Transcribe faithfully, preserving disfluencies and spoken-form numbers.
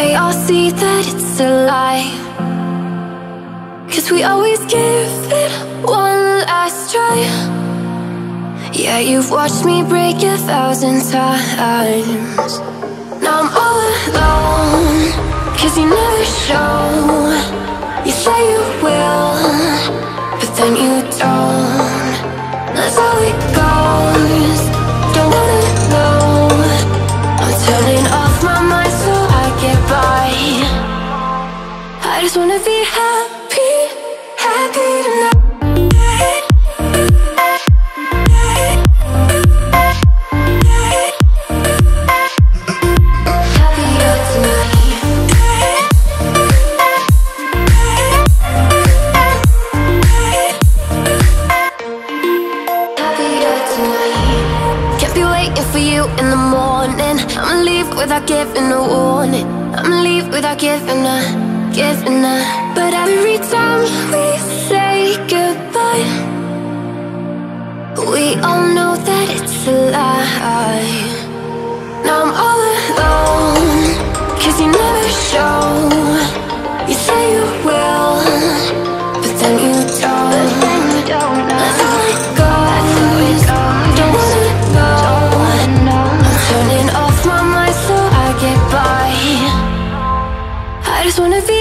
they all see that it's a lie. Cause we always give it one last try. Yeah, you've watched me break a thousand times. Now I'm all alone, cause you never show. You say you will, but then you don't. That's how it goes, don't wanna know. I'm turning off my mind so I get by. I just wanna be happy, happy tonight. Without giving a warning, I'ma leave without giving a, giving a. But every time we say goodbye, we all know that it's a lie. Now I'm all alone, cause you never show. You say you will, but then you don't. That's how it goes, don't wanna know. I'm turning off my mind so I get by. I just wanna be